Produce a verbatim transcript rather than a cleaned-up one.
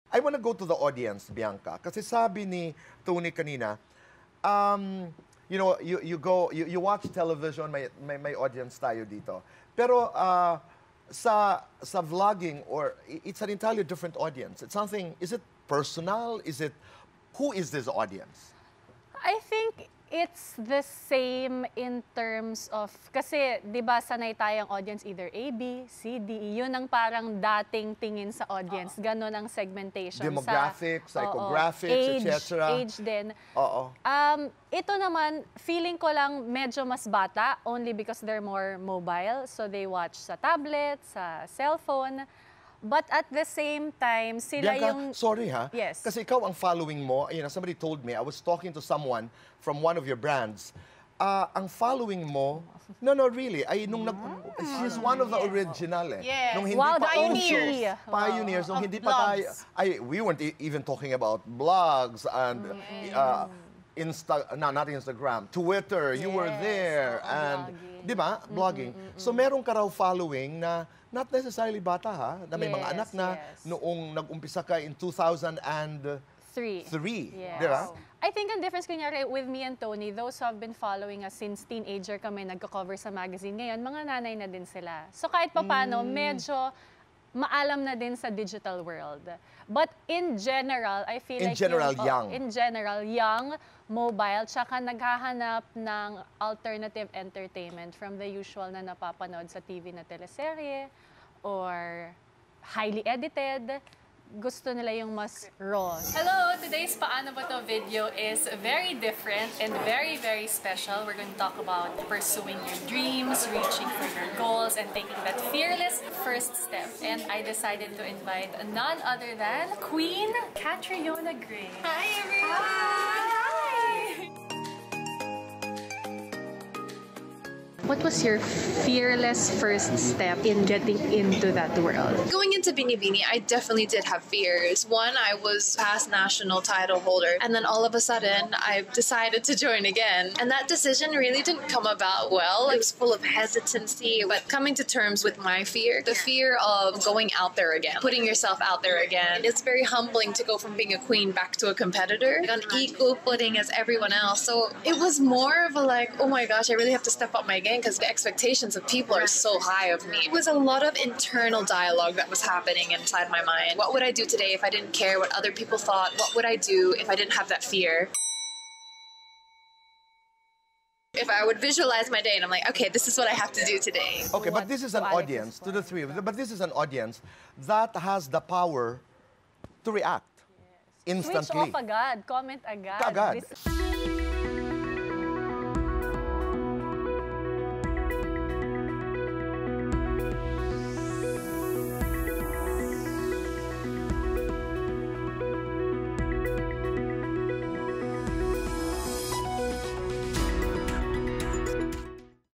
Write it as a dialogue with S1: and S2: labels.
S1: I want to go to the audience, Bianca. Kasi sabi ni Tony kanina, um, you know, you, you go, you, you watch television, may, may, may audience tayo dito. Pero uh, sa, sa vlogging, or it's an entirely different audience. It's something, is it personal? Is it, who is this audience?
S2: I think it's the same in terms of, kasi di ba sanay tayong audience either A, B, C, D, E. Yun ang parang dating tingin sa audience. Ganon ang segmentation.
S1: Demographics,
S2: sa,
S1: psychographics,
S2: age,
S1: et cetera.
S2: Age din.
S1: Oo.
S2: Um, ito naman, feeling ko lang medyo mas bata only because they're more mobile. So they watch sa tablet, sa cellphone. But at the same time, sila
S1: Bianca,
S2: yung...
S1: sorry ha.
S2: Yes.
S1: Kasi ikaw ang following mo, you know, somebody told me, I was talking to someone from one of your brands, uh, ang following mo, no, no, really, ay, nung nag, she's one of the original eh.
S3: Yes.
S1: Nung hindi
S2: Wow,
S1: pa
S2: pioneers.
S1: uso, pioneers, nung
S3: Of
S1: hindi pa tayo,
S3: blogs.
S1: ay, we weren't e- even talking about blogs and, uh, Insta, no, not Instagram, Twitter, you were
S2: Yes.
S1: there,
S2: Oo,
S1: and,
S2: blogging.
S1: di ba, blogging. So, meron ka raw following na, not necessarily bata ha, na may mga
S2: Yes,
S1: anak na
S2: yes.
S1: noong nag-umpisa ka in two thousand three,
S2: Three. Yes.
S1: di ba?
S2: I think ang difference kunyari with me and Tony, those who have been following us since teenager kami, nagko-cover sa magazine. Ngayon, mga nanay na din sila. So kahit papano,
S1: Hmm.
S2: medyo maalam na din sa digital world. But in general, I feel
S1: In
S2: like
S1: general,
S2: yung, oh,
S1: young.
S2: in general, young, mobile, tsaka naghahanap ng alternative entertainment from the usual na napapanood sa T V na teleserye or highly edited. Gusto nila yung mas raw. Hello! Today's Paano Ba To video is very different and very, very special. We're going to talk about pursuing your dreams, reaching for your goals, and taking that fearless first step. And I decided to invite none other than Queen Catriona Gray.
S3: Hi, everyone!
S2: Hi! What was your fearless first step in getting into that world?
S3: Going into Binibini, I definitely did have fears. One, I was past national title holder, and then all of a sudden, I decided to join again. And that decision really didn't come about well. It was full of hesitancy, but coming to terms with my fear, the fear of going out there again, putting yourself out there again. It's very humbling to go from being a queen back to a competitor on equal footing as everyone else. So it was more of a like, oh my gosh, I really have to step up my game because the expectations of people are so high of me. It was a lot of internal dialogue that was happening inside my mind. What would I do today if I didn't care what other people thought? What would I do if I didn't have that fear? If I would visualize my day and I'm like, okay, this is what I have to do today.
S1: Okay, but this is an
S2: What- what
S1: audience,
S2: is
S1: to the three of you, but this is an audience that has the power to react
S2: Switch
S1: instantly.
S2: off agad. Comment agad.
S1: Agad.
S2: This-